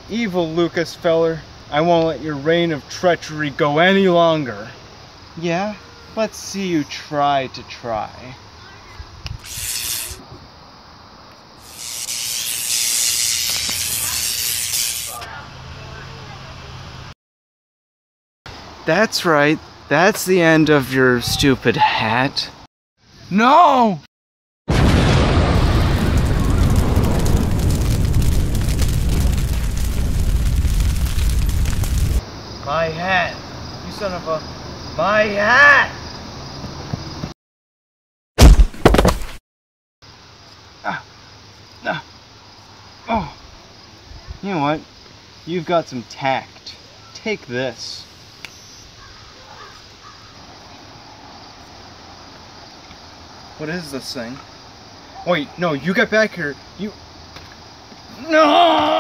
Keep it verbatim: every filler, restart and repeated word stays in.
evil, Lucas feller. I won't let your reign of treachery go any longer. Yeah? Let's see you try to try. That's right. That's the end of your stupid hat. No! My hat! You son of a... My hat! Ah. Ah. Oh. You know what? You've got some tact. Take this. What is this thing? Wait, no, you get back here. You... No!